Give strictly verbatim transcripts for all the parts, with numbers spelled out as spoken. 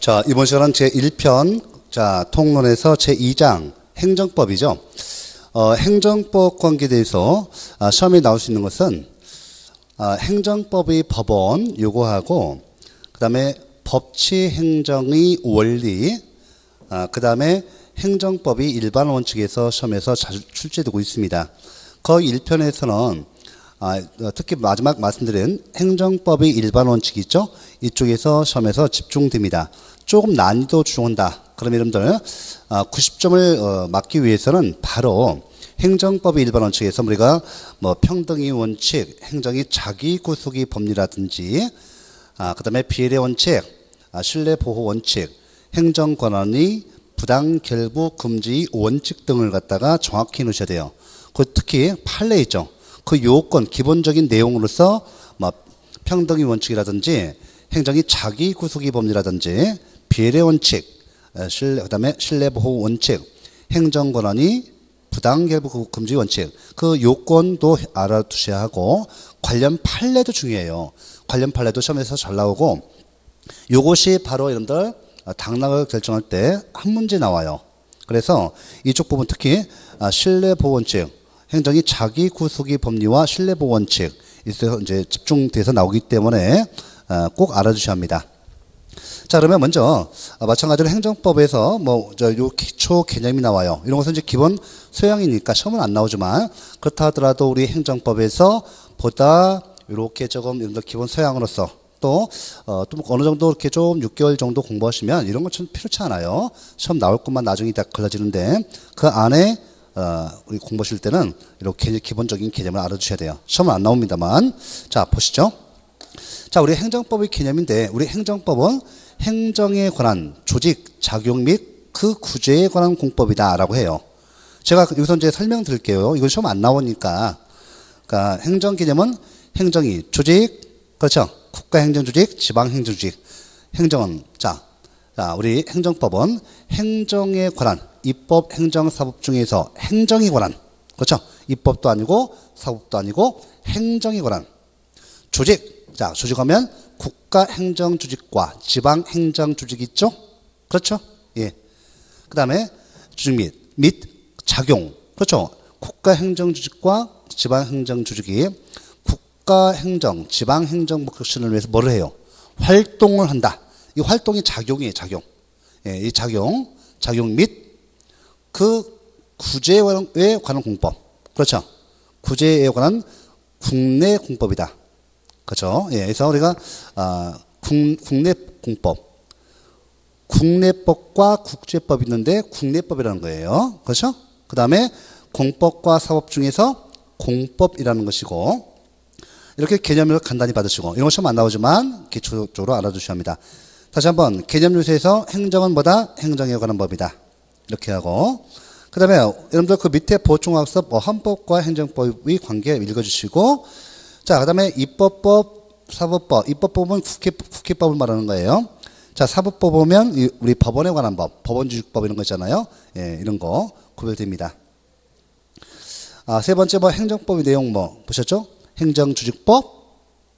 자, 이번 시간은 제일 편, 자, 통론에서 제이 장, 행정법이죠. 어, 행정법 관계에 대해서 아, 시험에 나올 수 있는 것은 아, 행정법의 법원, 요거하고, 그 다음에 법치 행정의 원리, 아, 그 다음에 행정법이 일반 원칙에서 시험에서 자주 출제되고 있습니다. 거의 일 편에서는 아, 특히 마지막 말씀드린 행정법의 일반 원칙이 있죠. 이쪽에서 시험에서 집중됩니다. 조금 난이도 주온다. 그럼 여러분들 아, 구십 점을 어, 막기 위해서는 바로 행정법의 일반 원칙에서 우리가 뭐 평등의 원칙, 행정의 자기 구속의 법리라든지, 아, 그 다음에 비례 원칙, 아, 신뢰 보호 원칙, 행정 권한의 부당 결부 금지 원칙 등을 갖다가 정확히 놓으셔야 돼요. 그 특히 판례 있죠. 그 요건 기본적인 내용으로서 뭐 평등의 원칙이라든지 행정의 자기 구속의 법리라든지 비례 원칙, 신뢰, 그다음에 신뢰 보호 원칙, 행정 권한이 부당 결부 금지 원칙, 그 요건도 알아두셔야 하고 관련 판례도 중요해요. 관련 판례도 시험에서 잘 나오고 요것이 바로 여러분들 당락을 결정할 때 한 문제 나와요. 그래서 이쪽 부분 특히 신뢰 보호 원칙, 행정이 자기 구속의 법리와 신뢰 보호 원칙 있어서 이제 집중돼서 나오기 때문에 꼭 알아두셔야 합니다. 자, 그러면 먼저 마찬가지로 행정법에서 뭐 저 요 기초 개념이 나와요. 이런 것은 이제 기본 소양이니까 시험은 안 나오지만 그렇다 하더라도 우리 행정법에서 보다 이렇게 조금 이런 기본 소양으로서 또 어, 또 어느 정도 이렇게 좀 육 개월 정도 공부하시면 이런 것은 필요치 않아요. 시험 나올 것만 나중에 다 걸러지는데 그 안에 어, 우리 공부하실 때는 이렇게 기본적인 개념을 알아두셔야 돼요. 시험은 안 나옵니다만. 자, 보시죠. 자, 우리 행정법의 개념인데 우리 행정법은 행정에 관한 조직, 작용 및 그 구제에 관한 공법이다라고 해요. 제가 여기서 이제 설명드릴게요. 이건 시험 안 나오니까. 그러니까 행정 개념은 행정이 조직, 그렇죠? 국가행정조직, 지방행정조직. 행정은 자, 자, 우리 행정법은 행정에 관한 입법, 행정, 사법 중에서 행정에 관한, 그렇죠? 입법도 아니고 사법도 아니고 행정에 관한 조직. 자, 조직하면 국가행정조직과 지방행정조직이 있죠? 그렇죠? 예. 그 다음에 조직 및, 및 작용. 그렇죠? 국가행정조직과 지방행정조직이 국가행정, 지방행정 목적실을 위해서 뭐를 해요? 활동을 한다. 이 활동이 작용이에요, 작용. 예, 이 작용, 작용 및 그 구제에 관한 공법. 그렇죠? 구제에 관한 국내 공법이다. 그렇죠? 예, 그래서 우리가 아, 국, 국내 공법, 국내법과 국제법이 있는데 국내법이라는 거예요. 그렇죠? 그 다음에 공법과 사법 중에서 공법이라는 것이고 이렇게 개념을 간단히 받으시고 이런 것 시험 안 나오지만 기초적으로 알아두셔야 합니다. 다시 한번 개념 유세에서 행정은 뭐다? 행정에 관한 법이다. 이렇게 하고 그 다음에 여러분들 그 밑에 보충학습 뭐 헌법과 행정법의 관계 읽어주시고 자, 그 다음에 입법법, 사법법. 입법법은 국회, 국회법을 말하는 거예요. 자, 사법법 보면 우리 법원에 관한 법, 법원주직법 이런 거 있잖아요. 예, 이런 거 구별됩니다. 아, 세 번째 뭐 행정법의 내용 뭐 보셨죠? 행정주직법,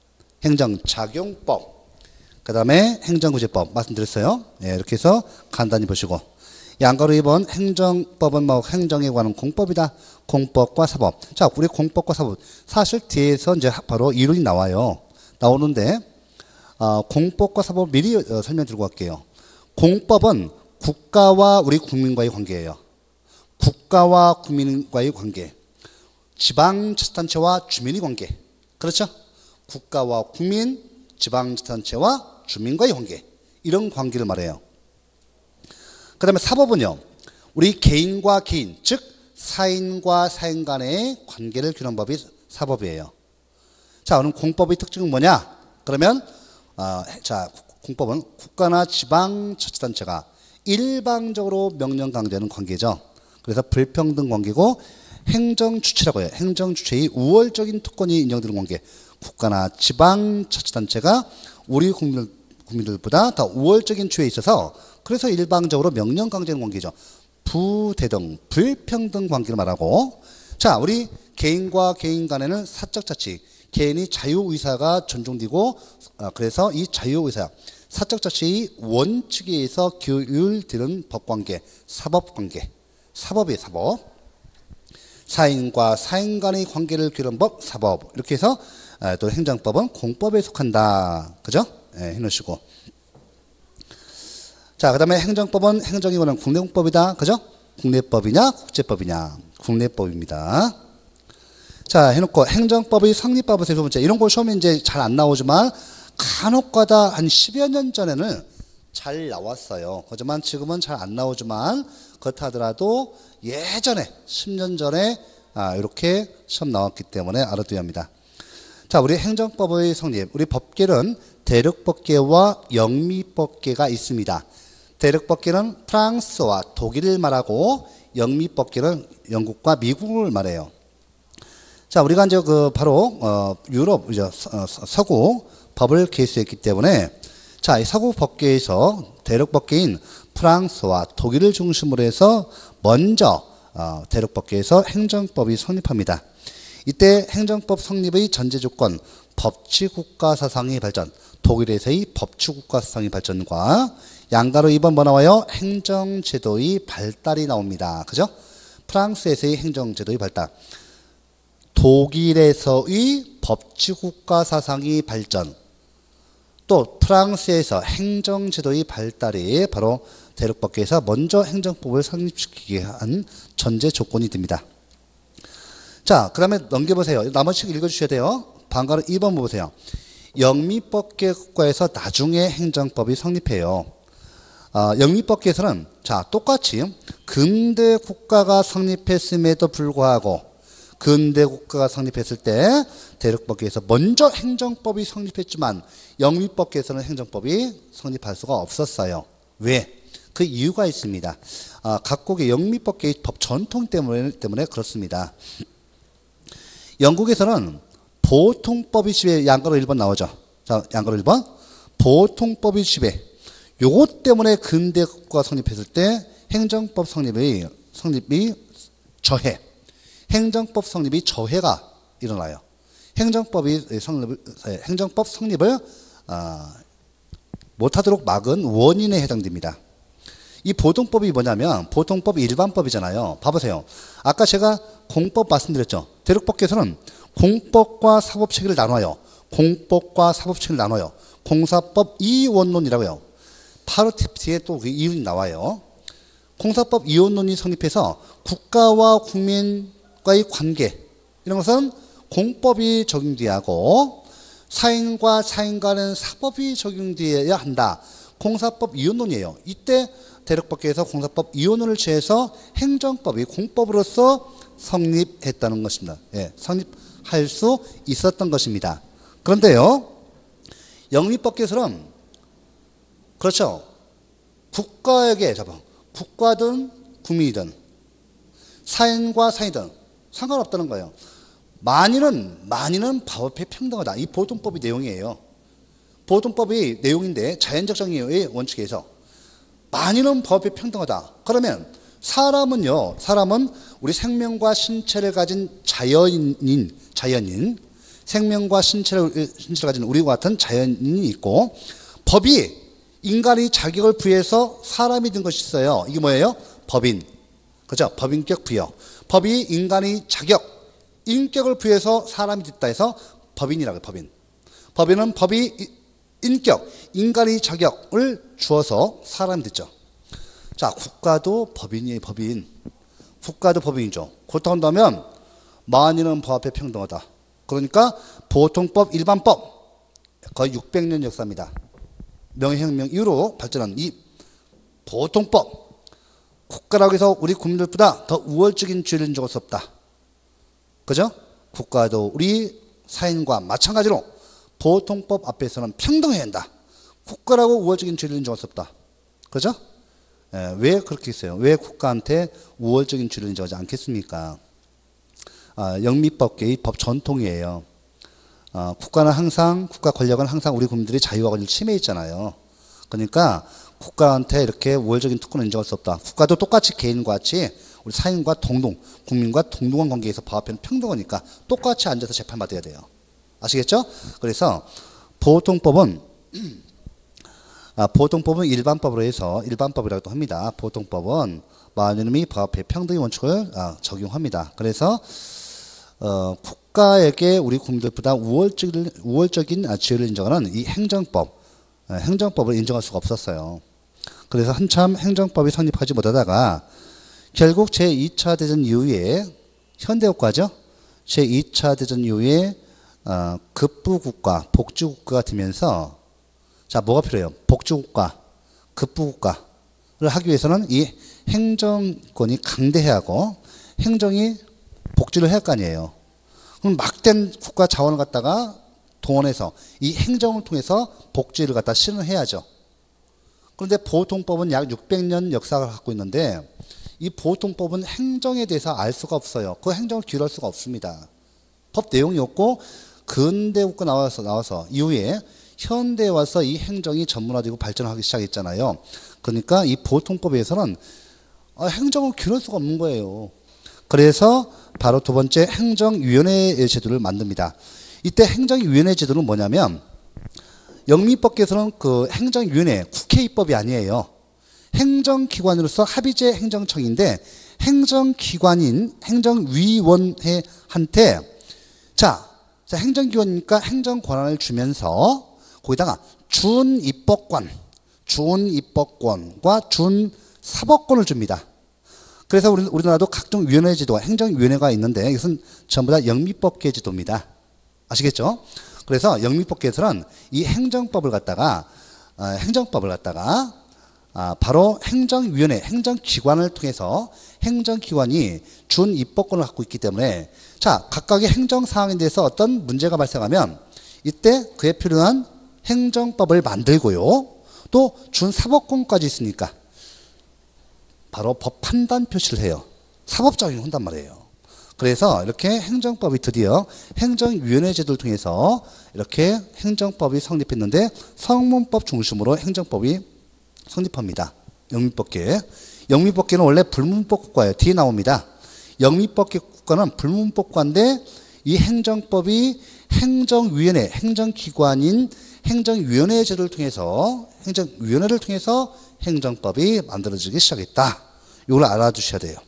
행정작용법, 그 다음에 행정구제법 말씀드렸어요. 예, 이렇게 해서 간단히 보시고 양가로 이 번 행정법은 뭐 행정에 관한 공법이다. 공법과 사법. 자, 우리 공법과 사법. 사실 뒤에서 이제 바로 이론이 나와요. 나오는데, 어, 공법과 사법 미리 어, 설명 드리고 갈게요. 공법은 국가와 우리 국민과의 관계예요. 국가와 국민과의 관계. 지방자치단체와 주민의 관계. 그렇죠? 국가와 국민, 지방자치단체와 주민과의 관계. 이런 관계를 말해요. 그 다음에 사법은요, 우리 개인과 개인, 즉, 사인과 사인 간의 관계를 규정하는 법이 사법이에요. 자, 그럼 공법의 특징은 뭐냐? 그러면, 어, 자, 공법은 국가나 지방자치단체가 일방적으로 명령 강제하는 관계죠. 그래서 불평등 관계고, 행정주체라고 해요. 행정주체의 우월적인 특권이 인정되는 관계. 국가나 지방자치단체가 우리 국민들, 국민들보다 더 우월적인 주체에 있어서 그래서 일방적으로 명령 강제하는 관계죠. 부대등, 불평등 관계를 말하고 자, 우리 개인과 개인 간에는 사적 자치, 개인이 자유의사가 존중되고 아, 그래서 이 자유의사, 사적 자치의 원칙에 의해서 규율되는 법관계, 사법관계, 사법이 사법, 사인과 사인 간의 관계를 규율한 법, 사법. 이렇게 해서 또 행정법은 공법에 속한다. 그죠? 예, 해놓으시고. 자, 그 다음에 행정법은 행정이 관한 국내법이다. 그죠? 국내법이냐, 국제법이냐. 국내법입니다. 자, 해놓고 행정법의 성립법을 세 번째. 이런 거 시험에 이제 잘 안 나오지만 간혹가다 한 십여 년 전에는 잘 나왔어요. 하지만 지금은 잘 안 나오지만 그렇다 하더라도 예전에 십 년 전에 아, 이렇게 시험 나왔기 때문에 알아둬야 합니다. 자, 우리 행정법의 성립. 우리 법계는 대륙법계와 영미법계가 있습니다. 대륙법계는 프랑스와 독일을 말하고 영미법계는 영국과 미국을 말해요. 자, 우리가 이제 그 바로 어, 유럽 이제 서구 법을 개수했기 때문에 자, 이 서구 법계에서 대륙 법계인 프랑스와 독일을 중심으로 해서 먼저 어, 대륙 법계에서 행정법이 성립합니다. 이때 행정법 성립의 전제 조건 법치국가 사상의 발전, 독일에서의 법치국가 사상의 발전과 양가로 이 번 뭐 나와요? 행정제도의 발달이 나옵니다. 그죠? 프랑스에서의 행정제도의 발달, 독일에서의 법치국가 사상의 발전, 또 프랑스에서 행정제도의 발달이 바로 대륙법계에서 먼저 행정법을 성립시키게 한 전제 조건이 됩니다. 자, 그 다음에 넘겨보세요. 나머지 읽어주셔야 돼요. 방가로 이 번 보세요. 영미법계 국가에서 나중에 행정법이 성립해요. 어, 영미법계에서는 자, 똑같이 근대 국가가 성립했음에도 불구하고 근대 국가가 성립했을 때 대륙법계에서 먼저 행정법이 성립했지만 영미법계에서는 행정법이 성립할 수가 없었어요. 왜? 그 이유가 있습니다. 아, 각국의 영미법계의 법 전통 때문에, 때문에 그렇습니다. 영국에서는 보통법이 지배, 양가로 일 번 나오죠. 자, 양가로 일 번. 보통법이 지배. 요것 때문에 근대 국가가 성립했을 때 행정법 성립의, 성립이 저해. 행정법 성립이 저해가 일어나요. 행정법이 성립을, 행정법 성립을 어, 못하도록 막은 원인에 해당됩니다. 이 보통법이 뭐냐면 보통법 일반법이잖아요. 봐보세요. 아까 제가 공법 말씀드렸죠. 대륙법계에서는 공법과 사법체계를 나눠요. 공법과 사법체계를 나눠요. 공사법 이원론이라고요. 바로 뒤에 또 그 이윤이 나와요. 공사법 이원론이 성립해서 국가와 국민과의 관계 이런 것은 공법이 적용돼야 하고 사인과 사인 간은 사법이 적용되어야 한다. 공사법 이원론이에요. 이때 대륙법계에서 공사법 이원론을 취해서 행정법이 공법으로서 성립했다는 것입니다. 예, 성립할 수 있었던 것입니다. 그런데요, 영미법계에서는 그렇죠. 국가에게 잡아 국가든 국민이든 사인과 사이든 상관없다는 거예요. 만인은 만인은 법 앞에 평등하다. 이 보통법의 내용이에요. 보통법의 내용인데 자연적 정의의 원칙에서 만인은 법 앞에 평등하다. 그러면 사람은요. 사람은 우리 생명과 신체를 가진 자연인, 자연인, 생명과 신체를, 신체를 가진 우리와 같은 자연인이 있고 법이 인간의 자격을 부여해서 사람이 된 것이 있어요. 이게 뭐예요? 법인. 그죠? 법인격 부여. 법이 인간의 자격, 인격을 부여해서 사람이 됐다 해서 법인이라고 해요. 법인. 법인은 법이 인격, 인간의 자격을 주어서 사람이 됐죠. 자, 국가도 법인이에요. 법인. 국가도 법인이죠. 그렇다고 한다면 만인은 법 앞에 평등하다. 그러니까 보통법, 일반법 거의 육백 년 역사입니다. 명예혁명 이후로 발전한 이 보통법, 국가라고 해서 우리 국민들보다 더 우월적인 죄를 적을 수 없다. 그죠? 국가도 우리 사인과 마찬가지로 보통법 앞에서는 평등해야 한다. 국가라고 우월적인 죄를 인정할 수 없다. 그죠? 예, 왜 그렇게 했어요? 왜 국가한테 우월적인 죄를 인정하지 않겠습니까? 아, 영미법계의 법 전통이에요. 어, 국가는 항상, 국가 권력은 항상 우리 국민들이 자유와 권리를 침해했잖아요. 그러니까 국가한테 이렇게 우월적인 특권을 인정할 수 없다. 국가도 똑같이 개인과 같이 우리 사인과 동등, 국민과 동등한 관계에서 법 앞에는 평등하니까 똑같이 앉아서 재판받아야 돼요. 아시겠죠? 그래서 보통법은 아, 보통법은 일반법으로 해서 일반법이라고 합니다. 보통법은 많은 이놈이 법 앞에 평등의 원칙을 아, 적용합니다. 그래서 어, 국가에게 우리 국민들보다 우월적인, 우월적인 지위를 인정하는 이 행정법, 행정법을 인정할 수가 없었어요. 그래서 한참 행정법이 성립하지 못하다가 결국 제이 차 대전 이후에 현대국가죠. 제이 차 대전 이후에 어, 급부국가, 복지국가가 되면서 자 뭐가 필요해요? 복지국가, 급부국가를 하기 위해서는 이 행정권이 강대해야 하고 행정이 복지를 해야 할 거 아니에요. 그럼 막된 국가 자원을 갖다가 동원해서 이 행정을 통해서 복지를 갖다 실현해야죠. 그런데 보통법은 약 육백 년 역사를 갖고 있는데 이 보통법은 행정에 대해서 알 수가 없어요. 그 행정을 규율할 수가 없습니다. 법 내용이 없고 근대 국가 나와서 나와서 이후에 현대에 와서 이 행정이 전문화되고 발전하기 시작했잖아요. 그러니까 이 보통법에서는 행정을 규율할 수가 없는 거예요. 그래서 바로 두 번째 행정위원회 제도를 만듭니다. 이때 행정위원회 제도는 뭐냐면 영미법께서는 그 행정위원회, 국회 입법이 아니에요. 행정기관으로서 합의제 행정청인데 행정기관인 행정위원회한테 자, 자 행정기관이니까 행정권한을 주면서 거기다가 준입법권, 준입법권과 준사법권을 줍니다. 그래서 우리, 우리나라도 각종 위원회 제도가 행정위원회가 있는데 이것은 전부 다 영미법계 제도입니다. 아시겠죠? 그래서 영미법계에서는 이 행정법을 갖다가 어, 행정법을 갖다가 아, 바로 행정위원회, 행정기관을 통해서 행정기관이 준입법권을 갖고 있기 때문에 자 각각의 행정사항에 대해서 어떤 문제가 발생하면 이때 그에 필요한 행정법을 만들고요. 또 준사법권까지 있으니까 바로 법 판단 표시를 해요. 사법적용을 한단 말이에요. 그래서 이렇게 행정법이 드디어 행정위원회 제도를 통해서 이렇게 행정법이 성립했는데 성문법 중심으로 행정법이 성립합니다. 영미법계. 영미법계는 원래 불문법 국가예요. 뒤에 나옵니다. 영미법계 국가는 불문법 국가인데 이 행정법이 행정위원회, 행정기관인 행정위원회 제도를 통해서 행정위원회를 통해서 행정법이 만들어지기 시작했다. 이걸 알아두셔야 돼요.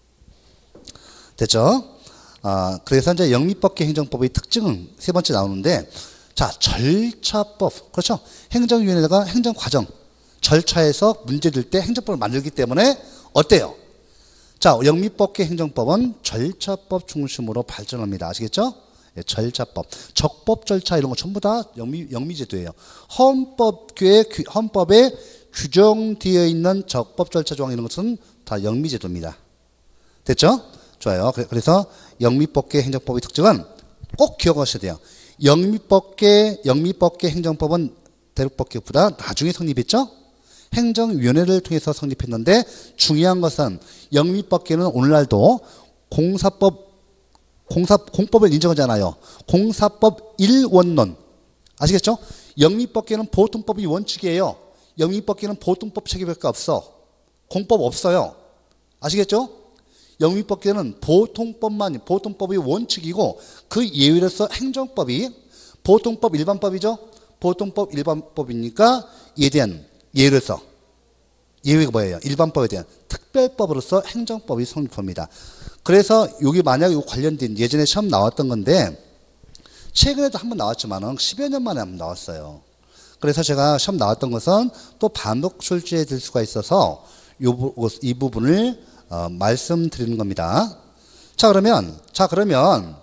됐죠? 아, 그래서 이제 영미법계 행정법의 특징은 세 번째 나오는데 자 절차법 그렇죠? 행정위원회가 행정과정 절차에서 문제될 때 행정법을 만들기 때문에 어때요? 자 영미법계 행정법은 절차법 중심으로 발전합니다. 아시겠죠? 예, 절차법, 적법 절차 이런 거 전부 다 영미, 영미제도예요. 헌법계, 헌법에 규정되어 있는 적법 절차 조항 이런 것은 다 영미제도입니다. 됐죠? 좋아요. 그래서 영미법계 행정법의 특징은 꼭 기억하셔야 돼요. 영미법계, 영미법계 행정법은 대륙법계보다 나중에 성립했죠? 행정위원회를 통해서 성립했는데 중요한 것은 영미법계는 오늘날도 공사법 공사, 공법을 인정하잖아요. 공사법 일원론. 아시겠죠? 영미법계는 보통법이 원칙이에요. 영미법계는 보통법 체계밖에 없어. 공법 없어요. 아시겠죠? 영미법계는 보통법만, 보통법이 원칙이고 그 예외로서 행정법이 보통법 일반법이죠? 보통법 일반법이니까 이에 대한 예외로서 예외가 뭐예요? 일반법에 대한 특별법으로서 행정법이 성립합니다. 그래서 여기 만약에 관련된 예전에 시험 나왔던 건데 최근에도 한번 나왔지만 십여 년 만에 한번 나왔어요. 그래서 제가 시험 나왔던 것은 또 반복 출제해 될 수가 있어서 이 부분을 어, 말씀드리는 겁니다. 자 그러면 자 그러면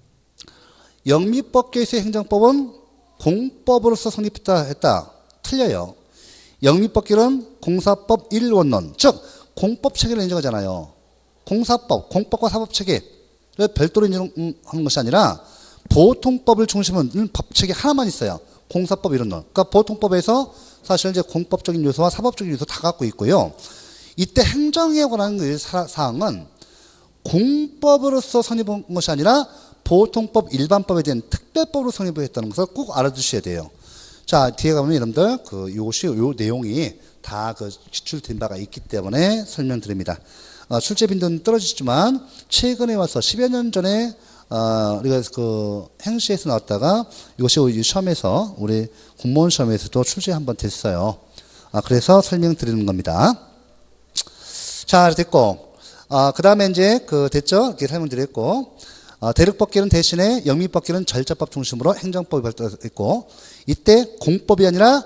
영미법계에서의 행정법은 공법으로서 성립했다 했다 틀려요. 영미법계는 공사법 일원론 즉 공법 체계를 인정하잖아요. 공사법, 공법과 사법체계를 별도로 인정하는 것이 아니라 보통법을 중심으로 한 법체계 하나만 있어요. 공사법 이런 론. 그러니까 보통법에서 사실 이제 공법적인 요소와 사법적인 요소 다 갖고 있고요. 이때 행정에 관한 그 사항은 공법으로서 성립한 것이 아니라 보통법, 일반법에 대한 특별법으로 성립을 했다는 것을 꼭 알아두셔야 돼요. 자, 뒤에 가면 여러분들 그 요것이 요 내용이 다 그 기출된 바가 있기 때문에 설명드립니다. 어, 출제 빈도는 떨어지지만 최근에 와서 십여 년 전에 어, 우리가 그 행시에서 나왔다가 이것이 시험에서 우리 공무원 시험에서도 출제 한번 됐어요. 아, 그래서 설명드리는 겁니다. 자, 됐고. 아, 그 다음에 이제 그 됐죠? 이렇게 설명드렸고. 아, 대륙법규는 대신에 영미법규는 절차법 중심으로 행정법이 발달했고, 이때 공법이 아니라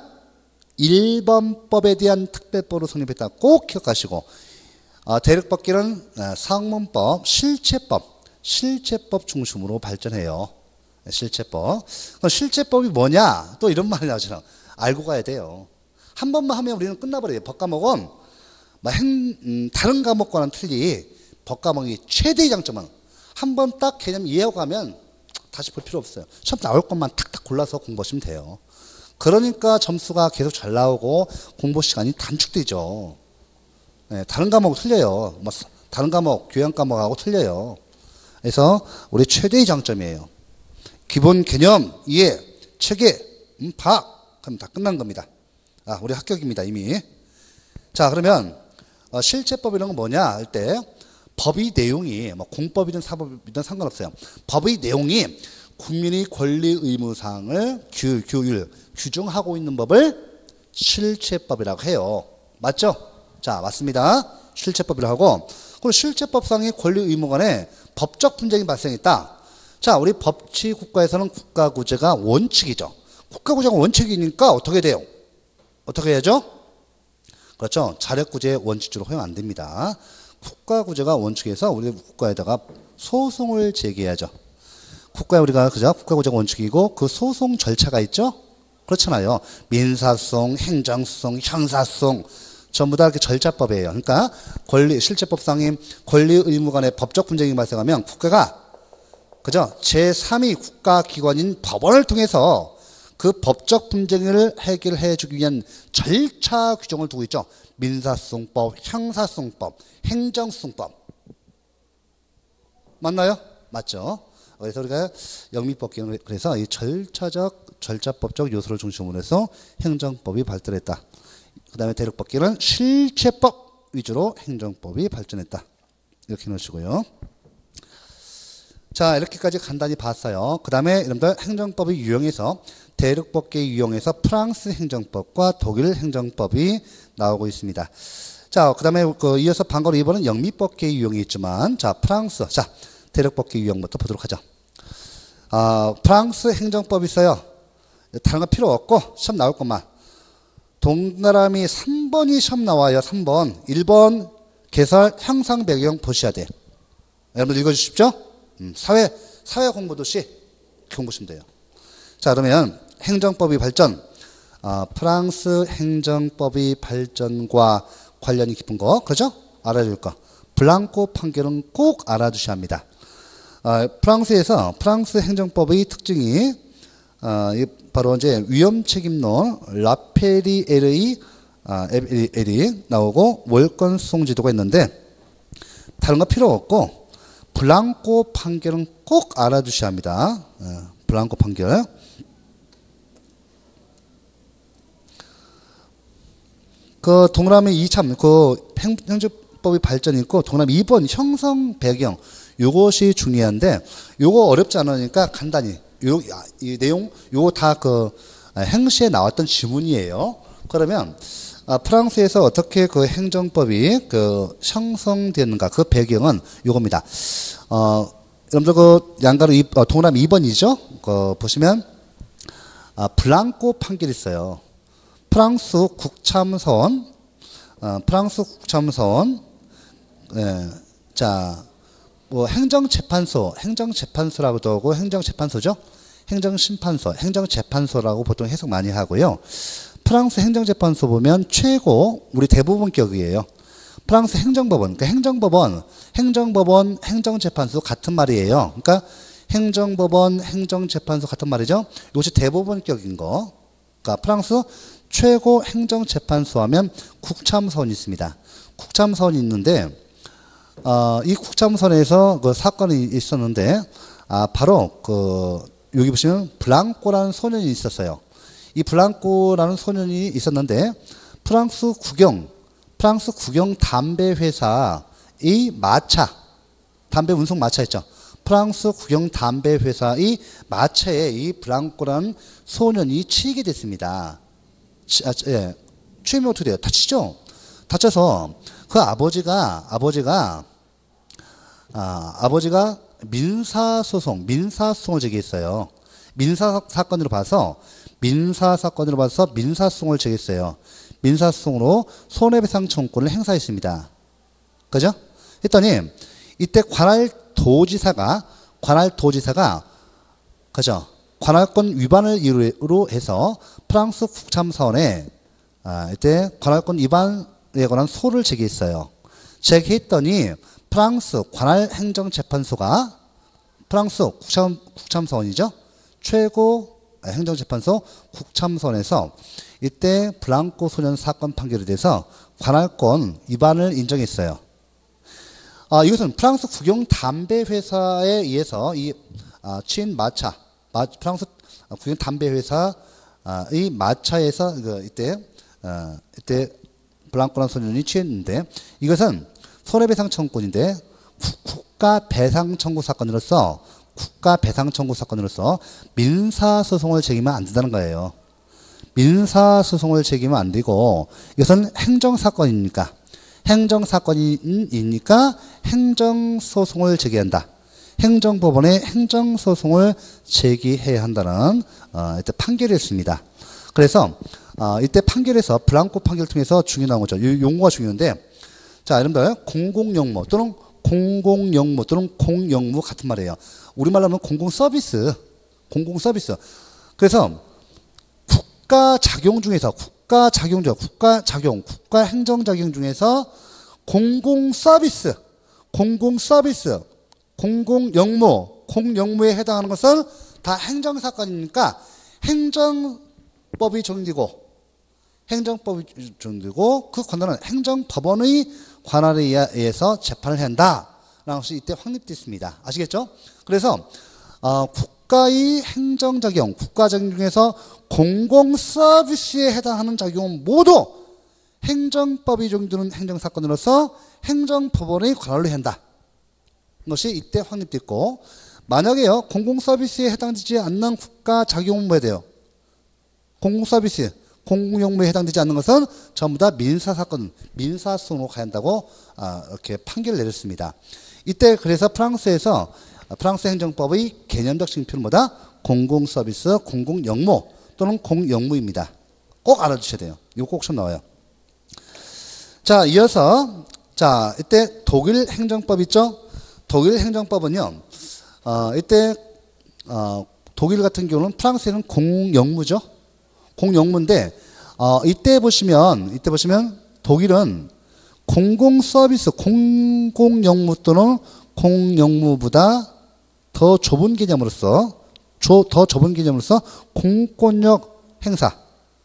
일본법에 대한 특별법으로 성립했다. 꼭 기억하시고, 아, 대륙법규는 상문법, 실체법, 실체법 중심으로 발전해요. 실체법. 그럼 실체법이 뭐냐? 또 이런 말이 나오잖아. 알고 가야 돼요. 한 번만 하면 우리는 끝나버려요. 법과목은 행, 음, 다른 과목과는 틀리 법과목이 최대의 장점은 한 번 딱 개념 이해하고 가면 다시 볼 필요 없어요. 시험 나올 것만 탁탁 골라서 공부하시면 돼요. 그러니까 점수가 계속 잘 나오고 공부 시간이 단축되죠. 네, 다른 과목 틀려요. 뭐 다른 과목, 교양 과목하고 틀려요. 그래서 우리 최대의 장점이에요. 기본 개념, 이해, 체계, 음, 파악. 그럼 다 끝난 겁니다. 아, 우리 합격입니다, 이미. 자, 그러면 어, 실체법 이런 건 뭐냐 할 때 법의 내용이 뭐 공법이든 사법이든 상관없어요. 법의 내용이 국민의 권리 의무사항을 규, 규율, 규정하고 있는 법을 실체법이라고 해요. 맞죠? 자, 맞습니다. 실체법이라고 하고, 그리고 실체법상의 권리 의무 간에 법적 분쟁이 발생했다. 자, 우리 법치 국가에서는 국가구제가 원칙이죠. 국가구제가 원칙이니까 어떻게 돼요? 어떻게 해야죠? 그렇죠. 자력구제 원칙적으로 허용 안 됩니다. 국가구제가 원칙에서 우리 국가에다가 소송을 제기해야죠. 국가에 우리가 그죠? 국가구제가 원칙이고 그 소송 절차가 있죠? 그렇잖아요. 민사소송, 행정소송, 형사소송 전부 다 이렇게 절차법이에요. 그러니까 권리 실체법상의 권리 의무 간의 법적 분쟁이 발생하면 국가가 그죠? 제삼 위 국가기관인 법원을 통해서 그 법적 분쟁을 해결해 주기 위한 절차 규정을 두고 있죠. 민사소송법, 형사소송법, 행정소송법. 맞나요? 맞죠? 그래서 우리가 영미법규는 그래서 이 절차적, 절차법적 요소를 중심으로 해서 행정법이 발달했다. 그 다음에 대륙법규는 실체법 위주로 행정법이 발전했다. 이렇게 놓으시고요. 자, 이렇게까지 간단히 봤어요. 그 다음에 여러분들 행정법이 유형에서 대륙법계 유형에서 프랑스 행정법과 독일 행정법이 나오고 있습니다. 자, 그 다음에 그 이어서 방과후 이 번은 영미법계 유형이 있지만, 자, 프랑스, 자, 대륙법계 유형부터 보도록 하죠. 아, 프랑스 행정법이 있어요. 다른 거 필요 없고, 시험 나올 것만. 동그라미 삼 번이 시험 나와요. 삼 번. 일 번 개설 형상 배경 보셔야 돼. 여러분 읽어주십시오. 음, 사회, 사회 공부도시 공부하시면 돼요. 자, 그러면 행정법이 발전, 어, 프랑스 행정법이 발전과 관련이 깊은 거, 그죠? 알아줄 거. 블랑코 판결은 꼭 알아두셔야 합니다. 어, 프랑스에서 프랑스 행정법의 특징이 어, 바로 이제 위험책임론, 라페리엘의 아, 엘이 나오고 월권 소송 지도가 있는데 다른 거 필요 없고 블랑코 판결은 꼭 알아두셔야 합니다. 어, 블랑코 판결. 그 동그라미 이 참, 그 행정법의 발전이 있고 동그라미 이 번 형성 배경 요것이 중요한데 요거 어렵지 않으니까 간단히 요, 이 내용 요거 다 그 행시에 나왔던 지문이에요. 그러면 아, 프랑스에서 어떻게 그 행정법이 그 형성되는가 그 배경은 요겁니다. 어, 여러분들 그 양가로 이, 어, 동그라미 이 번이죠. 그 보시면 아, 블랑코 판결이 있어요. 프랑스 국참선, 어, 프랑스 국참선, 예, 자, 뭐 행정재판소, 행정재판소라고도 하고 행정재판소죠. 행정심판소, 행정재판소라고 보통 해석 많이 하고요. 프랑스 행정재판소 보면 최고, 우리 대부분격이에요. 프랑스 행정법원, 그러니까 행정법원, 행정법원, 행정재판소 같은 말이에요. 그러니까 행정법원, 행정재판소 같은 말이죠. 이것이 대부분격인 거. 그러니까 프랑스 최고 행정재판소 하면 국참선이 있습니다. 국참선이 있는데, 어, 이 국참선에서 그 사건이 있었는데, 아, 바로 그, 여기 보시면 블랑코라는 소년이 있었어요. 이 블랑코라는 소년이 있었는데, 프랑스 국영, 프랑스 국영 담배 회사의 마차, 담배 운송 마차 있죠. 프랑스 국영 담배 회사의 마차에 이 블랑코라는 소년이 치이게 됐습니다. 치, 아, 예. 취하면 어떻게 돼요? 다치죠? 다쳐서 그 아버지가, 아버지가, 아, 아버지가 민사소송, 민사소송을 제기했어요. 민사사건으로 봐서, 민사사건으로 봐서 민사소송을 제기했어요. 민사소송으로 손해배상 청구권을 행사했습니다. 그죠? 했더니, 이때 관할 도지사가, 관할 도지사가, 그죠? 관할권 위반을 이유로 해서 프랑스 국참사원에, 아, 이때 관할권 위반에 관한 소를 제기했어요. 제기했더니, 프랑스 관할행정재판소가, 프랑스 국참, 국참사원이죠? 최고 행정재판소 국참선에서 이때 블랑코 소년 사건 판결에 대해서 관할권 위반을 인정했어요. 아, 이것은 프랑스 국영 담배 회사에 의해서 이 아, 취인 마차, 마, 프랑스 국영 담배 회사의 마차에서 그 이때 어, 이때 블랑코라는 소년이 취했는데 이것은 손해배상 청구권인데 국가 배상 청구 사건으로서 국가 배상 청구 사건으로서 민사소송을 제기하면 안 된다는 거예요. 민사소송을 제기하면 안 되고 이것은 행정사건이니까 행정사건이니까 행정소송을 제기한다. 행정법원에 행정소송을 제기해야 한다는 어, 이때 판결이었습니다. 그래서 어, 이때 판결에서 블랑코 판결을 통해서 중요 나온 거죠. 이 용어가 중요한데 자 여러분들 공공용무 또는 공공용무 또는 공용무 같은 말이에요. 우리말로 하면 공공서비스, 공공서비스. 그래서 국가작용 중에서, 국가작용 중, 국가작용, 국가행정작용 중에서 공공서비스, 공공서비스, 공공용무, 공용무에 해당하는 것은 다 행정사건이니까 행정법이 적용되고, 행정법이 적용되고, 그 권한은 행정법원의 관할에 의해서 재판을 해야 한다. 라는 것이 이때 확립됐습니다. 아시겠죠? 그래서 어, 국가의 행정작용, 국가작용 중에서 공공서비스에 해당하는 작용은 모두 행정법이 적용되는 행정사건으로서 행정법원의 관할로 한다. 것이 이때 확립됐고 만약에요 공공서비스에 해당되지 않는 국가작용은 뭐야 돼요? 공공서비스, 공공용무에 해당되지 않는 것은 전부 다 민사사건, 민사소송으로 가야 한다고 아, 이렇게 판결을 내렸습니다. 이때 그래서 프랑스에서 프랑스 행정법의 개념적 징표는 뭐다? 공공서비스, 공공용무 또는 공용무입니다. 꼭 알아두셔야 돼요. 이거 꼭 시험 나와요. 자, 이어서 자 이때 독일 행정법 있죠? 독일 행정법은요. 어, 이때 어, 독일 같은 경우는 프랑스에는 공용무죠. 공용무인데 어, 이때 보시면 이때 보시면 독일은 공공서비스, 공공용무 또는 공용무보다 더 좁은 개념으로서 더 좁은 개념으로서 공권력 행사,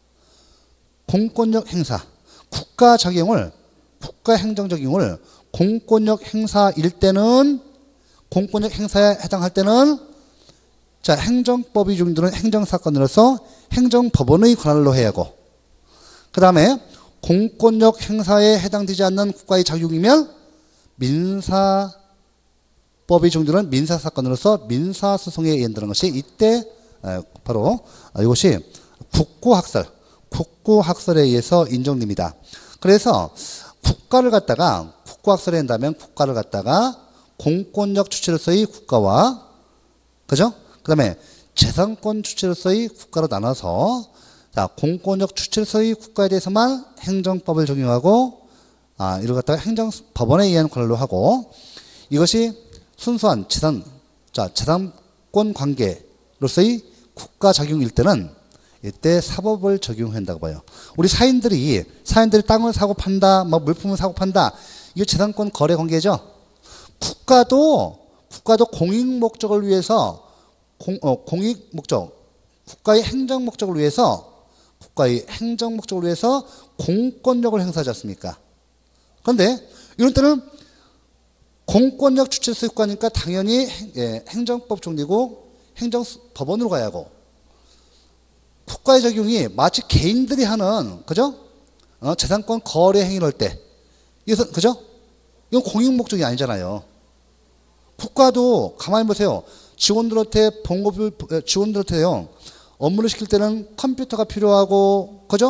공권력 행사, 국가 작용을 국가 행정 적용을 공권력 행사일 때는 공권력 행사에 해당할 때는 자 행정법이 적용되는 행정사건으로서 행정법원의 관할로 해야 하고 그 다음에 공권력 행사에 해당되지 않는 국가의 작용이면 민사법이 적용되는 민사사건으로서 민사소송에 의한다는 것이 이때 바로 이것이 국고학설, 국고학설에 의해서 인정됩니다. 그래서 국가를 갖다가 국고학설에 한다면 국가를 갖다가 공권력 주체로서의 국가와 그죠? 그 다음에 재산권 주체로서의 국가로 나눠서 자, 공권력 주체로서의 국가에 대해서만 행정법을 적용하고 아, 이를 갖다가 행정법원에 의한 관할로 하고 이것이 순수한 재산, 자, 재산권 관계로서의 국가 작용일 때는 이때 사법을 적용한다고 봐요. 우리 사인들이 사인들이 땅을 사고 판다, 뭐 물품을 사고 판다. 이거 재산권 거래 관계죠. 국가도 국가도 공익 목적을 위해서 공, 어, 공익 목적, 국가의 행정 목적을 위해서 국가의 행정 목적을 위해서 공권력을 행사하지 않습니까? 그런데 이런 때는 공권력 주체로서의 국가니까 당연히 예, 행정법 적용되고 행정법원으로 가야 하고 국가의 적용이 마치 개인들이 하는 그죠? 어, 재산권 거래 행위를 할 때 이것은 그죠? 이건 공익 목적이 아니잖아요. 국가도 가만히 보세요. 직원들한테 봉급을 직원들한테요. 업무를 시킬 때는 컴퓨터가 필요하고 그죠?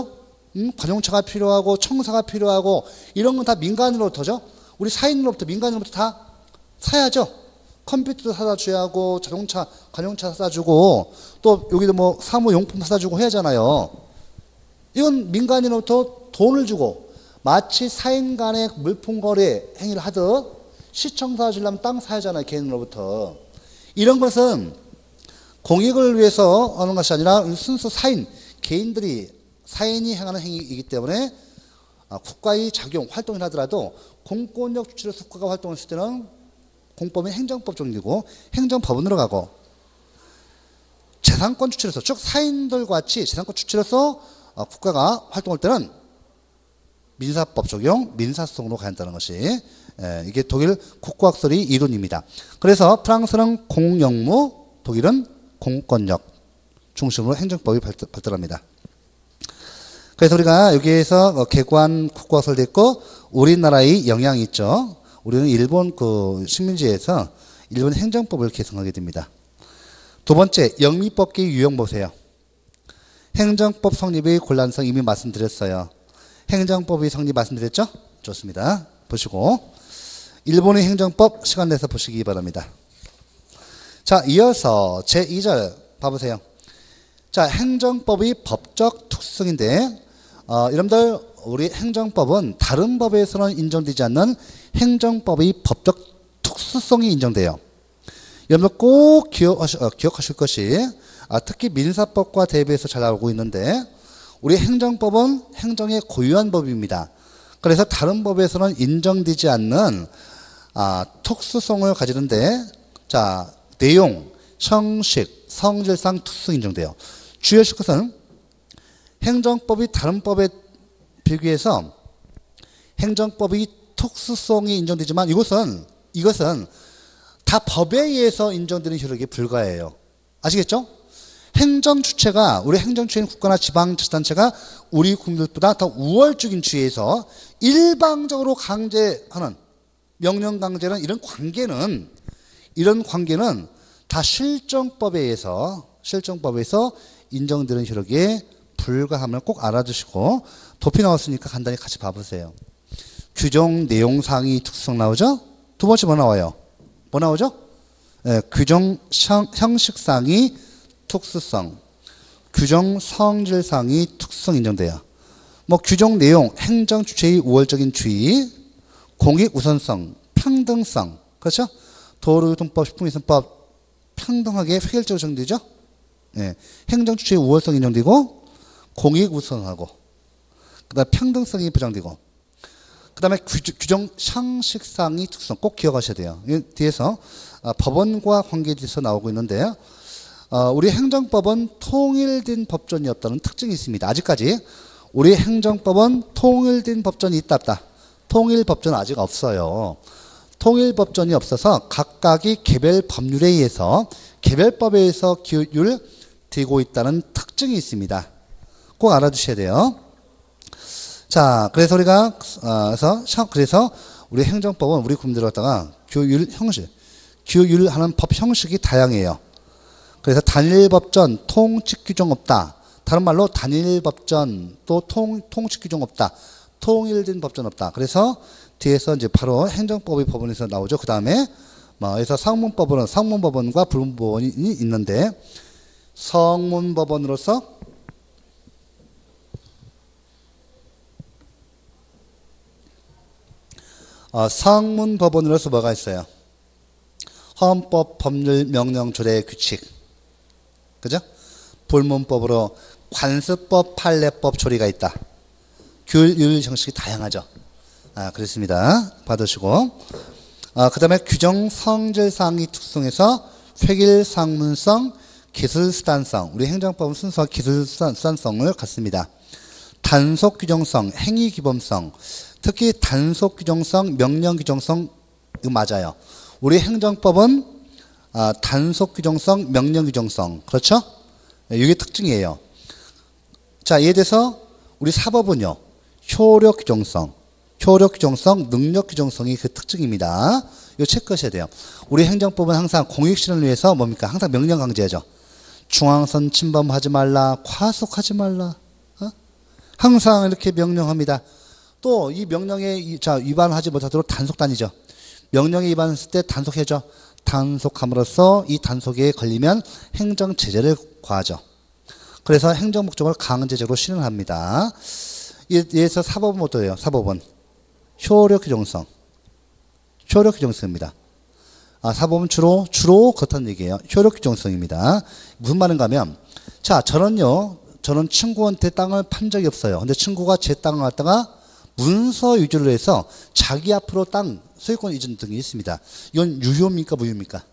음, 관용차가 필요하고 청사가 필요하고 이런 건 다 민간으로부터죠. 우리 사인으로부터 민간으로부터 다 사야죠. 컴퓨터도 사다 줘야 하고 자동차 관용차 사다 주고 또 여기도 뭐 사무용품 사다 주고 해야 하잖아요. 이건 민간인으로부터 돈을 주고 마치 사인 간의 물품 거래 행위를 하듯 시청 사다 주려면 땅 사야 하잖아요. 개인으로부터. 이런 것은 공익을 위해서 하는 것이 아니라 순수 사인, 개인들이 사인이 행하는 행위이기 때문에 국가의 작용, 활동을 하더라도 공권력 주체로서 국가가 활동했을 때는 공법인 행정법 정리고 행정법원으로 가고 재산권 주체로서 즉 사인들과 같이 재산권 주체로서 국가가 활동할 때는 민사법 적용, 민사소송으로 간다는 것이 이게 독일 국과학설의 이론입니다. 그래서 프랑스는 공영무, 독일은 공권력 중심으로 행정법이 발달합니다. 그래서 우리가 여기에서 개관 국과학설도 있고 우리나라의 영향이 있죠. 우리는 일본 그 식민지에서 일본 행정법을 개성하게 됩니다. 두 번째, 영미법기 유형 보세요. 행정법 성립의 곤란성 이미 말씀드렸어요. 행정법의 성립 말씀드렸죠? 좋습니다. 보시고 일본의 행정법 시간 내서 보시기 바랍니다. 자, 이어서 제이 절 봐보세요. 자, 행정법의 법적 특성인데 어, 여러분들 우리 행정법은 다른 법에서는 인정되지 않는 행정법의 법적 특수성이 인정돼요. 여러분들 꼭 기억하시, 어, 기억하실 것이 아, 특히 민사법과 대비해서 잘 알고 있는데 우리 행정법은 행정의 고유한 법입니다. 그래서 다른 법에서는 인정되지 않는 아, 특수성을 가지는데 자 내용, 형식, 성질상 특수성이 인정돼요. 주의하실 것은 행정법이 다른 법에 비교해서 행정법이 특수성이 인정되지만 이것은 이것은 다 법에 의해서 인정되는 효력에 불과해요. 아시겠죠? 행정 주체가 우리 행정 주체인 국가나 지방자치단체가 우리 국민들보다 더 우월적인 주의에서 일방적으로 강제하는 명령 강제는 이런 관계는 이런 관계는 다 실정법에 의해서 실정법에서 인정되는 효력에 불과함을 꼭 알아두시고 도피 나왔으니까 간단히 같이 봐보세요. 규정 내용상의 특수성 나오죠? 두 번째 뭐 나와요? 뭐 나오죠? 네, 규정 형, 형식상의 특수성, 규정 성질상의 특수성 인정돼요. 뭐 규정 내용, 행정 주체의 우월적인 주의, 공익 우선성, 평등성, 그렇죠? 도로교통법, 식품위생법 평등하게 획일적으로 정되죠? 네, 행정 주체의 우월성 인정되고 공익 우선하고 그다음 평등성이 보장되고 그 다음에 규정 상식상의 특성 꼭 기억하셔야 돼요. 뒤에서 아, 법원과 관계돼서 나오고 있는데요. 어, 우리 행정법은 통일된 법전이 없다는 특징이 있습니다. 아직까지 우리 행정법은 통일된 법전이 있다 없다. 통일 법전은 아직 없어요. 통일 법전이 없어서 각각이 개별 법률에 의해서 개별법에 의해서 기율을 띠고 있다는 특징이 있습니다. 꼭 알아두셔야 돼요. 자, 그래서 우리가 그래서 그래서 우리 행정법은 우리 국민들 갖다가 규율 형식, 규율하는 법 형식이 다양해요. 그래서 단일 법전, 통칙 규정 없다. 다른 말로 단일 법전 또 통 통칙 규정 없다. 통일된 법전 없다. 그래서 뒤에서 이제 바로 행정법의 법원에서 나오죠. 그 다음에 뭐 그래서 상문법원은 상문법원과 불문법원이 있는데 성문법원으로서 어, 상문법원으로서 뭐가 있어요? 헌법, 법률, 명령, 조례, 규칙. 그죠? 불문법으로 관습법, 판례법, 조리가 있다. 규율 형식이 다양하죠. 아, 그렇습니다. 받으시고. 아, 그 다음에 규정 성질상의 특성에서 획일 상문성, 기술수단성. 우리 행정법은 순수한 기술수단성을 갖습니다. 단속 규정성, 행위 기범성. 특히 단속 규정성, 명령 규정성, 이거 맞아요. 우리 행정법은 아, 단속 규정성, 명령 규정성. 그렇죠? 이게 특징이에요. 자, 예에 대해서 우리 사법은요. 효력 규정성, 효력 규정성, 능력 규정성이 그 특징입니다. 이거 체크하셔야 돼요. 우리 행정법은 항상 공익 실현을 위해서 뭡니까? 항상 명령 강제하죠. 중앙선 침범하지 말라, 과속하지 말라. 어? 항상 이렇게 명령합니다. 또 이 명령에 이- 자 위반하지 못하도록 단속단이죠. 명령에 위반했을 때 단속해줘. 단속함으로써 이 단속에 걸리면 행정 제재를 과하죠. 그래서 행정 목적을 강제적으로 실현합니다. 이에서 사법은 어떠해요? 사법은 효력 규정성. 효력 규정성입니다. 아, 사법은 주로 주로 그렇다는 얘기예요. 효력 규정성입니다. 무슨 말인가 하면 자, 저는요. 저는 친구한테 땅을 판 적이 없어요. 근데 친구가 제 땅을 갖다가 문서 위조를 해서 자기 앞으로 땅 소유권 이전 등이 있습니다. 이건 유효입니까 무효입니까?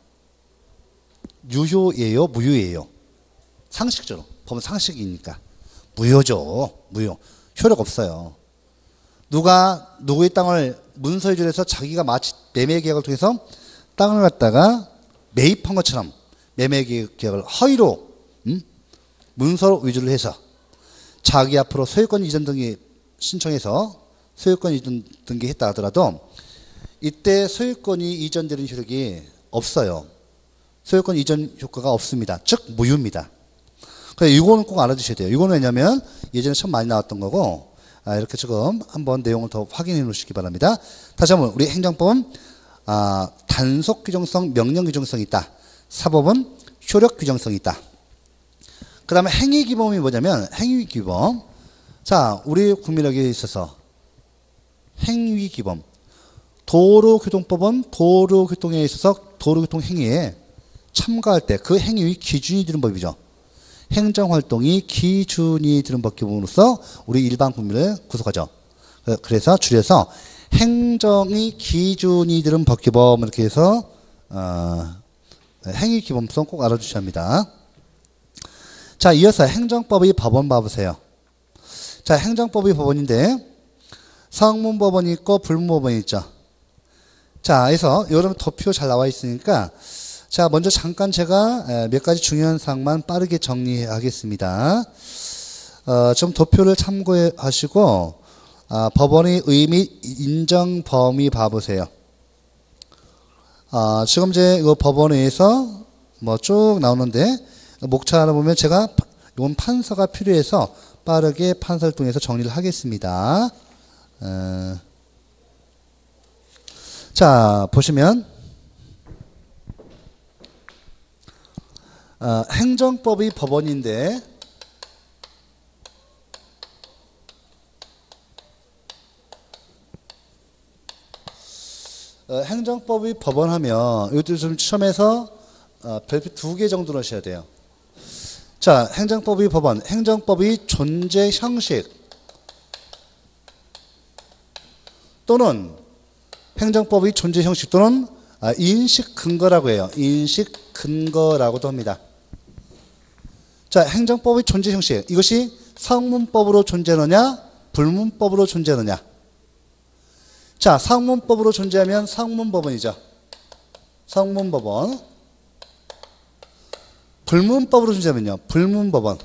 유효예요 무효예요? 상식적으로 보면 상식이니까 무효죠. 무효. 효력 없어요. 누가 누구의 땅을 문서 위조를 해서 자기가 마치 매매 계약을 통해서 땅을 갖다가 매입한 것처럼 매매 계약을 허위로 음? 문서 위조를 해서 자기 앞으로 소유권 이전 등기 신청해서 소유권 이전 등기했다 하더라도 이때 소유권이 이전되는 효력이 없어요. 소유권 이전 효과가 없습니다. 즉 무효입니다. 그래서 이거는 꼭 알아두셔야 돼요. 이거는 왜냐하면 예전에 참 많이 나왔던 거고 아, 이렇게 지금 한번 내용을 더 확인해 놓으시기 바랍니다. 다시 한번 우리 행정법은 아, 단속 규정성, 명령 규정성이 있다. 사법은 효력 규정성이 있다. 그 다음에 행위규범이 뭐냐면 행위규범. 자, 우리 국민력에 있어서 행위규범. 도로교통법은 도로교통에 있어서 도로교통 행위에 참가할 때 그 행위 기준이 되는 법이죠. 행정활동이 기준이 되는 법규범으로서 우리 일반 국민을 구속하죠. 그래서 줄여서 행정이 기준이 되는 법규범 이렇게 해서 어, 행위규범성 꼭 알아주셔야 합니다. 자, 이어서 행정법의 법원 봐보세요. 자, 행정법의 법원인데 성문법원이 있고 불문법원이 있죠. 자, 그래서 여러분 도표 잘 나와 있으니까 자, 먼저 잠깐 제가 몇 가지 중요한 사항만 빠르게 정리하겠습니다. 어, 좀 도표를 참고하시고 아, 법원의 의미 인정 범위 봐보세요. 아, 지금 이제 이 법원에서 뭐 쭉 나오는데 목차를 보면 제가 이건 판서가 필요해서 빠르게 판서를 통해서 정리를 하겠습니다. 어, 자, 보시면 어, 행정법의 법원인데 어, 행정법의 법원 하면 이것도 좀 시험에서 어, 별표 두 개 정도 넣으셔야 돼요. 자, 행정법의 법원, 행정법의 존재 형식 또는 행정법의 존재 형식 또는 아, 인식 근거라고 해요. 인식 근거라고도 합니다. 자, 행정법의 존재 형식 이것이 성문법으로 존재하느냐 불문법으로 존재하느냐. 자, 성문법으로 존재하면 성문법원이죠. 성문법원. 불문법으로 존재하면요 불문법원.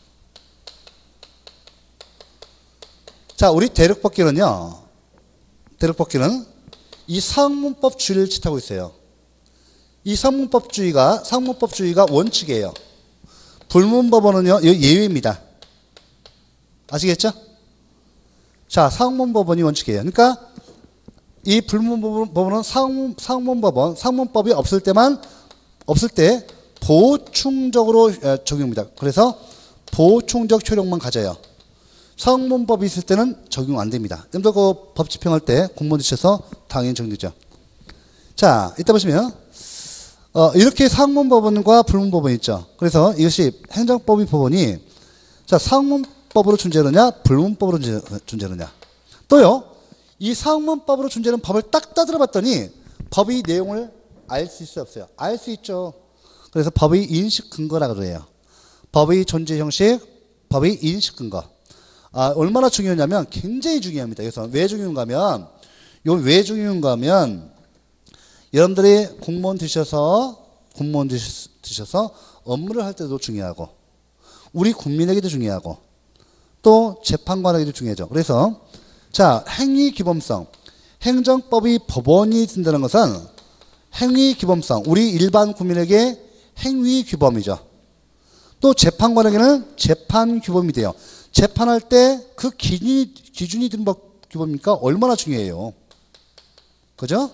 자, 우리 대륙법규는요 대륙법규는 이 성문법주의를 지탱하고 있어요. 이 성문법주의가 성문법주의가 원칙이에요. 불문법원은요 예외입니다. 아시겠죠? 자, 성문법원이 원칙이에요. 그러니까 이 불문법원은 상, 상문법원, 상문법이 없을 때만, 없을 때 보충적으로 적용합니다. 그래서 보충적 효력만 가져요. 성문법이 있을 때는 적용 안 됩니다. 여러분들 그 법 집행할 때 공무원 되셔서 당연히 정리죠. 자, 이따 보시면, 어, 이렇게 상문법원과 불문법원이 있죠. 그래서 이것이 행정법의 법원이, 자, 상문법으로 존재하느냐, 불문법으로 존재하느냐. 또요, 이 상문법으로 존재하는 법을 딱 따들어 봤더니 법의 내용을 알 수 있어요 없어요? 알 수 있죠. 그래서 법의 인식 근거라고 해요. 법의 존재 형식, 법의 인식 근거. 아, 얼마나 중요하냐면 굉장히 중요합니다. 그래서 왜 중요한가 하면 요 왜 중요한가 하면 여러분들이 공무원 되셔서 공무원 되셔서 업무를 할 때도 중요하고 우리 국민에게도 중요하고 또 재판관에게도 중요하죠. 그래서 자, 행위규범성. 행정법이 법원이 된다는 것은 행위규범성. 우리 일반 국민에게 행위규범이죠. 또 재판관에게는 재판규범이 돼요. 재판할 때 그 기준이, 기준이 든 규범이니까 얼마나 중요해요. 그죠?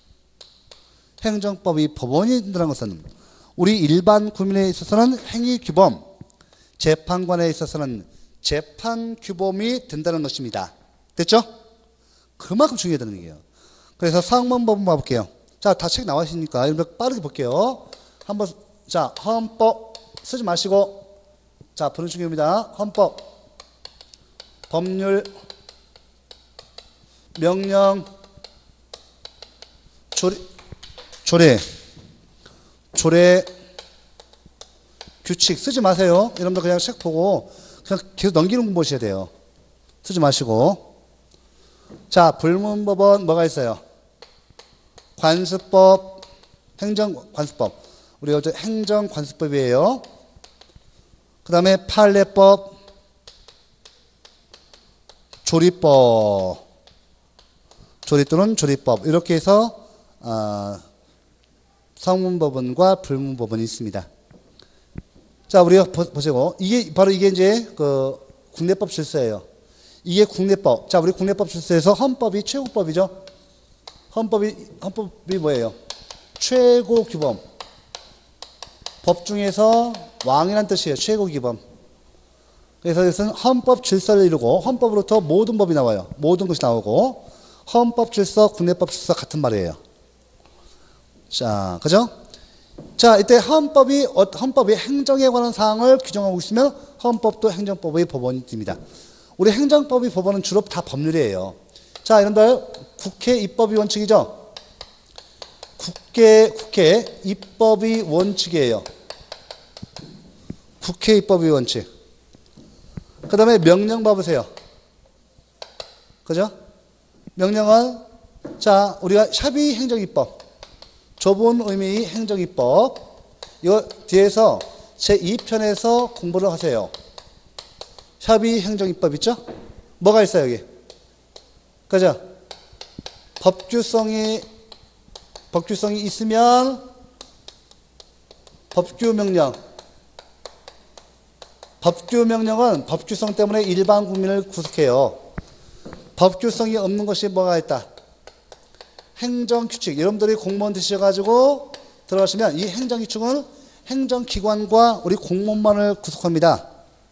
행정법이 법원이 든다는 것은 우리 일반 국민에 있어서는 행위규범, 재판관에 있어서는 재판규범이 된다는 것입니다. 됐죠? 그만큼 중요하다는 얘기예요. 그래서 상문법은 봐볼게요. 자, 다 책 나와 있으니까 빠르게 볼게요. 한번, 자, 헌법 쓰지 마시고, 자, 보는 중입니다. 헌법, 법률, 명령, 조례, 조례, 조례, 규칙 쓰지 마세요. 여러분들 그냥 책 보고 그냥 계속 넘기는 공부하셔야 돼요. 쓰지 마시고. 자, 불문법은 뭐가 있어요? 관습법, 행정관습법. 우리가 어제 행정관습법이에요. 그 다음에 판례법, 조리법, 조리 또는 조리법. 이렇게 해서 어, 성문법원과 불문법원이 있습니다. 자, 우리가 보시고, 이게, 바로 이게 이제, 그, 국내법 질서예요. 이게 국내법. 자, 우리 국내법 질서에서 헌법이 최고법이죠? 헌법이, 헌법이 뭐예요? 최고 규범. 법 중에서 왕이란 뜻이에요. 최고 규범. 그래서 이것은 헌법 질서를 이루고, 헌법으로부터 모든 법이 나와요. 모든 것이 나오고, 헌법 질서, 국내법 질서 같은 말이에요. 자, 그죠? 자, 이때 헌법이, 헌법이 행정에 관한 사항을 규정하고 있으면 헌법도 행정법의 법원이 됩니다. 우리 행정법의 법원은 주로 다 법률이에요. 자, 여러분들, 국회 입법의 원칙이죠? 국회, 국회 입법의 원칙이에요. 국회 입법의 원칙. 그 다음에 명령 봐보세요. 그죠? 명령은, 자, 우리가 샵이 행정입법. 좁은 의미의 행정입법. 이거 뒤에서 제이 편에서 공부를 하세요. 샵이 행정입법 있죠? 뭐가 있어요, 여기? 그죠? 법규성이, 법규성이 있으면 법규명령. 법규명령은 법규성 때문에 일반 국민을 구속해요. 법규성이 없는 것이 뭐가 있다? 행정규칙. 여러분들이 공무원 되셔가지고 들어가시면 이 행정규칙은 행정기관과 우리 공무원만을 구속합니다.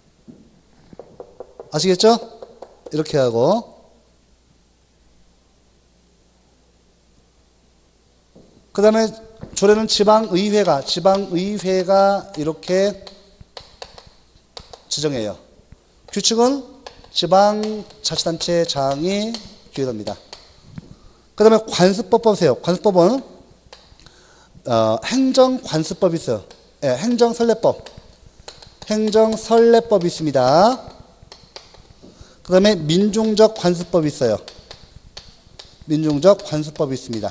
아시겠죠? 이렇게 하고. 그 다음에 조례는 지방의회가, 지방의회가 이렇게 지정해요. 규칙은 지방자치단체장이 규정합니다. 그 다음에 관습법 보세요. 관습법은 어, 행정관습법이 있어요. 예, 행정선례법. 행정선례법이 있습니다. 그 다음에 민중적 관습법이 있어요. 민중적 관습법이 있습니다.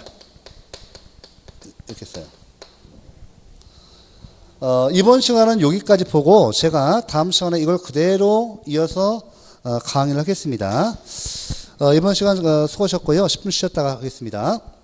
이렇게 써요. 어, 이번 시간은 여기까지 보고 제가 다음 시간에 이걸 그대로 이어서 어, 강의를 하겠습니다. 어, 이번 시간 어, 수고하셨고요. 십 분 쉬었다가 하겠습니다.